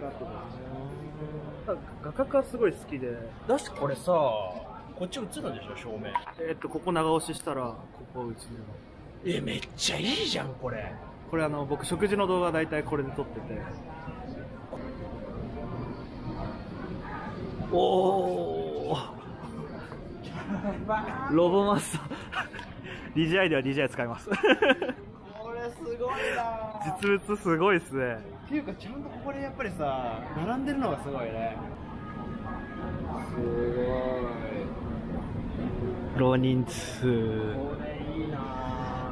ってますね。画角はすごい好きで。 だしこれさ、こっち映るんでしょ正面。 ここ長押ししたらここ映る。 めっちゃいいじゃんこれ。 これ僕食事の動画大体これで撮ってて。おお。ロボマスターDJI では DJI 使います。 これすごいな。 実物すごいっすね。 っていうかちゃんとここでやっぱりさ並んでるのがすごいね。すごい。 ローニン2。 これいいな。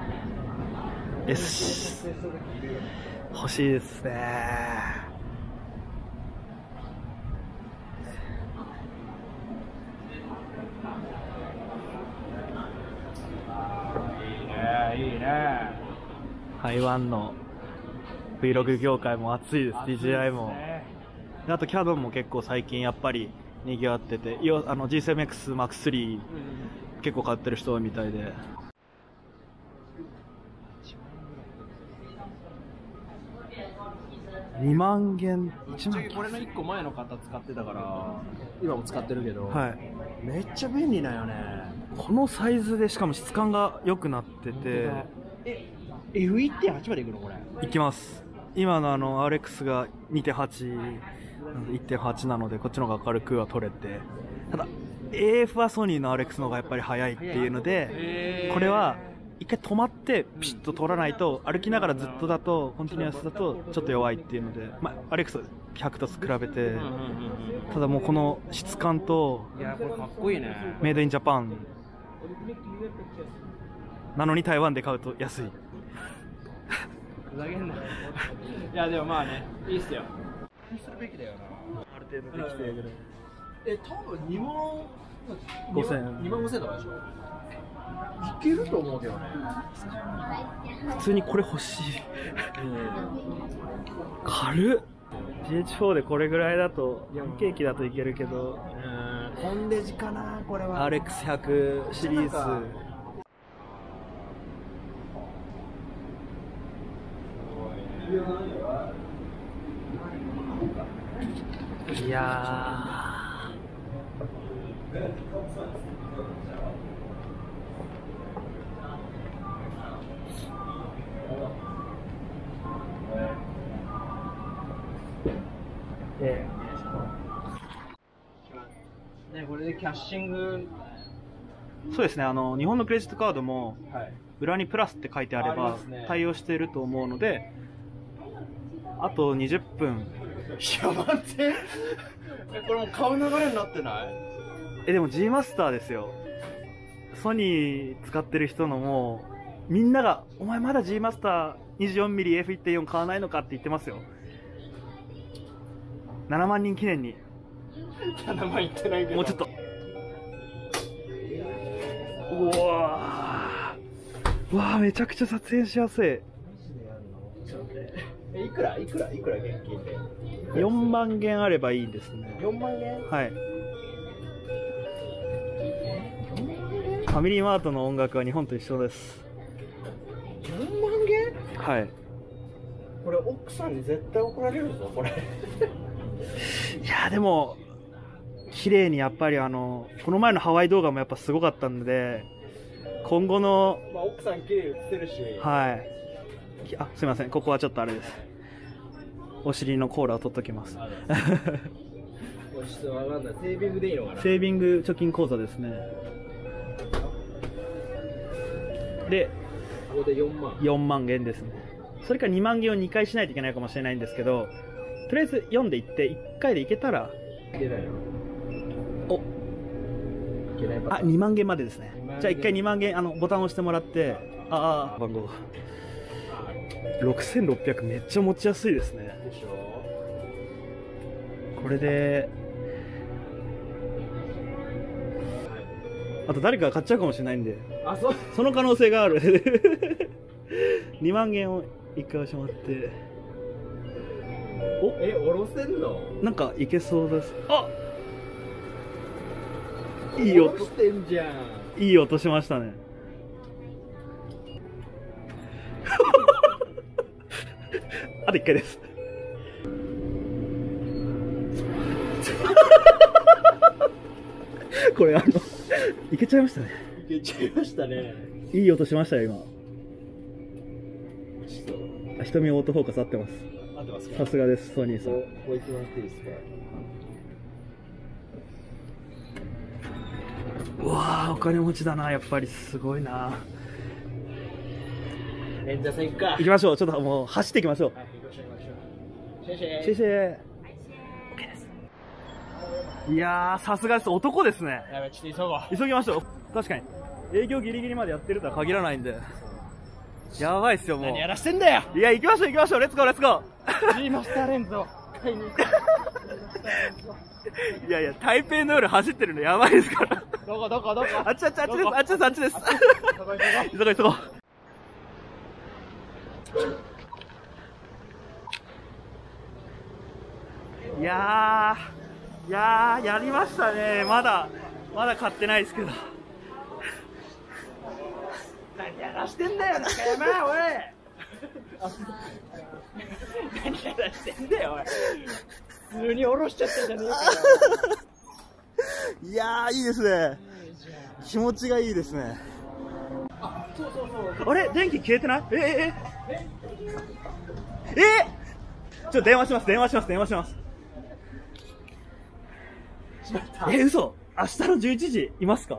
欲しいですね。 いいね。 台湾の Vlog 業界も熱いです。DJI も。あとキャノンも結構最近やっぱり賑わってて、G7X Mark3 結構買ってる人みたいで。2万元。 これの1個前の方使ってたから今も使ってるけど、 はい、 めっちゃ便利だよね。 このサイズでしかも質感が良くなってて。 F1.8 までいくのこれ。 いきます。今のRX が 2.8 1.8 なのでこっちの方が明るくは撮れて、ただ AF はソニーの RX の方がやっぱり速いっていうので、これは一回止まってピシッと撮らないと、歩きながらずっとだとコンティニュアスだとちょっと弱いっていうので、RX100 と比べて、ただもうこの質感と、 いやこれかっこいいね。 メイドインジャパンなのに台湾で買うと安い。 ふざけんな。いやでもまあね、いいっすよ。するべきだよな。 ある程度できてぐらい。 多分2万 5000円。 2万5000円とかでしょ。いけると思うけどね。 普通にこれ欲しい。軽っ。GH4 でこれぐらいだと 4K 機だといけるけど、 コンデジかなこれは。 RX100 シリーズ。いやね、これでキャッシング。 そうですね、日本のクレジットカードも裏にプラスって書いてあれば対応していると思うので、あと20分。 いや待ってこれもう買う流れになってない？ でも G マスターですよ。ソニー使ってる人のもうみんながお前まだ G マスター 24mm F1.4 買わないのかって言ってますよ。7万人記念に。 7万いってないけどもうちょっと。うわーめちゃくちゃ撮影しやすい。 いくら現金で 4万元あればいいですね。 4万円。 はい。ファミリーマートの音楽は日本と一緒です。 4万元。 はい。 これ奥さんに絶対怒られるぞこれ。 いやでも綺麗にやっぱりこの前のハワイ動画もやっぱすごかったんで、今後の奥さん綺麗に映ってるし。 はい。すいません、ここはちょっとあれです。お尻のコーラを取っときます。 ちょっとわかんない。セービングでいいのかな。 セービング貯金口座ですね。で、 ここで4 万元ですね。それから2万元を2回しないといけないかもしれないんですけど、とりあえず4でいって1回でいけたら、 いけないよ。 2万元までですね。じゃあ1回2万元ボタンを押してもらって、番号6600、めっちゃ持ちやすいですね。 でしょ。 これであと誰かが買っちゃうかもしれないんで、その可能性がある。2万元を1回押してもらって、 下ろせんの？ なんかいけそうです。いい音してんじゃん。 いい音しましたね。あと1回です。 これいけちゃいましたね。 いけちゃいましたね。 いい音しましたよ今。瞳オートフォーカス合ってます。 合ってますか。 さすがです、ソニーさん。 こう言ってもらっていいですか。 うわー、お金持ちだな、やっぱりすごいな。 演者さん行くか。 行きましょう。ちょっともう走っていきましょう。 はい、行きましょう、行きましょう。シェシェ。 シェシェ。いやー、さすがです。男ですね。 やべ、ちょっと急ごう。 急ぎましょう。確かに営業ギリギリまでやってるとは限らないんで、やばいっすよもう。 何やらしてんだよ。 いや、行きましょう行きましょう。レッツゴーレッツゴー。 ジーマスターレンズを買いに行く。 いやいや、台北の夜走ってるのやばいですから。 どこどこどこ。 あっちあっちあっちです、あっちですあっちです。急ごう急ごう。いやー、やりましたね。まだ買ってないですけど。 何やらしてんだよ、中山、おい。何やらしてんだよ、おい。普通に下ろしちゃったじゃねえかよ。 いやー、いいですね。気持ちがいいですね。あれ、電気消えてない？ちょっと電話します。嘘。明日の11時いますか？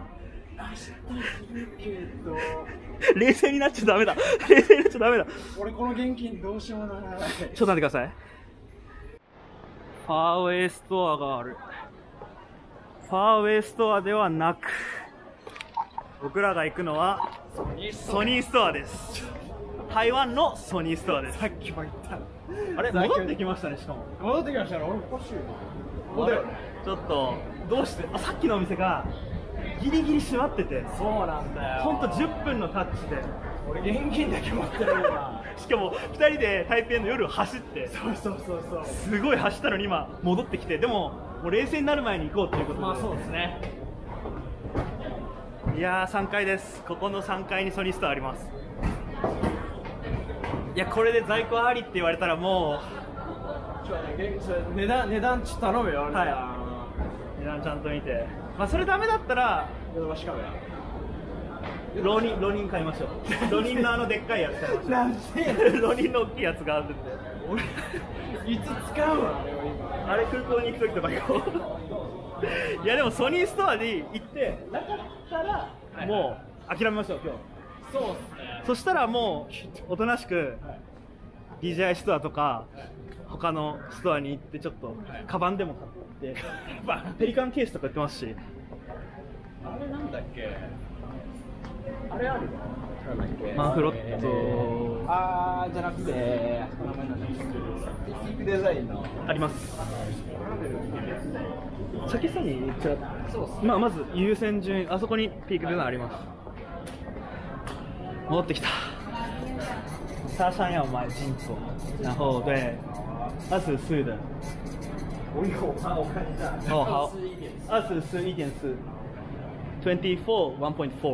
冷静になっちゃダメだ。 俺この現金どうしようもならない。 ちょっと待ってください。ファーウェイストアがある。ファーウェイストアではなく、僕らが行くのはソニーストアです。台湾のソニーストアです。 さっきも言った。 あれ、戻ってきましたね。しかも戻ってきましたね。俺おかしいよ。 ちょっとどうして、さっきのお店がギリギリ閉まってて、 そうなんだよ。 ほんと10分のタッチで、 俺現金だけ持ってるよな。 しかも2人で台北の夜走って、 そう。 すごい走ったのに今戻ってきて、でももう冷静になる前に行こうということで。 まあそうですね。 いやー、3階です。ここの3階にソニーストアあります。いや、これで在庫ありって言われたらも値段ちょっと頼むよ。 う、はい、値段ちゃんと見て、まあそれダメだったらしかもや浪人買いましょう。浪人のでっかいやつ買いましょう。 なんで浪人の大きいやつがあるんで。 俺いつ使うわあれ空港に行く時とか行こう。いやでもソニーストアに行ってなかったらもう諦めましょう今日。 そうっすね。 そしたらもうおとなしく DJI ストアとか他のストアに行ってちょっとカバンでも買って、ペリカンケースとか売ってますし。 あれなんだっけ。あれある。 マンフロット、 じゃなくて、ティークデザインのあります。先さにちらっと、まず優先順位、あそこにピークデザインあります。戻ってきた。他想要买金锁，然后对24的。 我看一下。 哦，好，24 1.4 24 1.4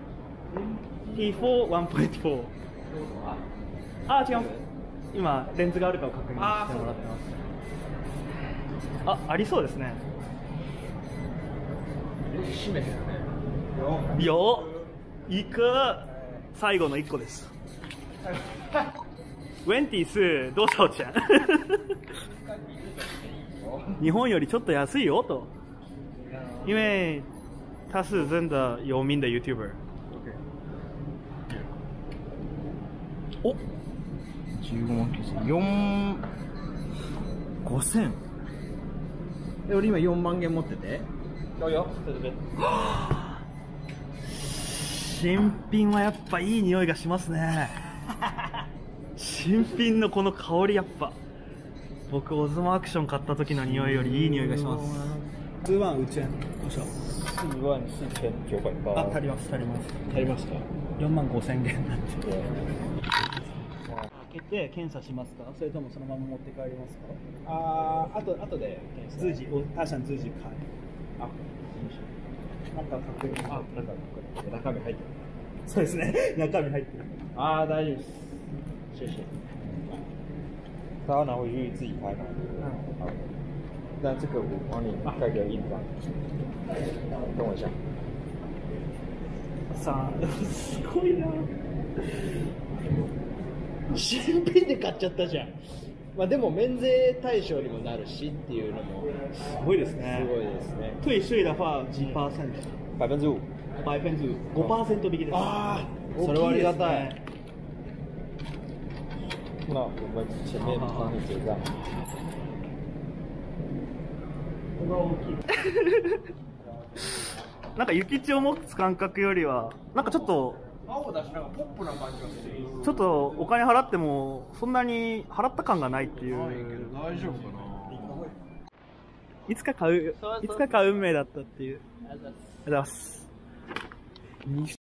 T4 1.4。あ、違う。今レンズがあるかを確認してもらってます。ありそうですね。 閉めてるね。 よっ、いく。最後の1個です。ウェンティス多少钱？日本よりちょっと安いよと。因为他是真的有名的 YouTuber。お、 15万件4 5000。俺今4万件持ってて。 新品はやっぱいい匂いがしますね。新品のこの香り、やっぱ僕オズモアクション買った時の匂いよりいい匂いがします。4万5千。 4万4980。 あ、足ります。 足りますか。 4万5千元になって。開けて検査しますか？それともそのまま持って帰りますか？ あとで自己，他想自己开。 なんか確認。中身入ってる。 そうですね。中身入ってる。 大丈夫です。谢谢。他要拿回去自己拍吗？ 那这个我帮你盖个印章，等我一下。 さあ、すごいな。 新品で買っちゃったじゃん。まあでも免税対象にもなるしっていうのもすごいですね。 すごいですね。 退税的话几%？5%。5%引きです。 ああ、それはありがたい。那我们前面帮你结账。 なんか諭吉を持つ感覚よりはなんかちょっと青だしなんかポップな感じがする。 ちょっとお金払ってもそんなに払った感がないっていう。 大丈夫かな。 いつか買う運命だったっていう。ありがとうございます。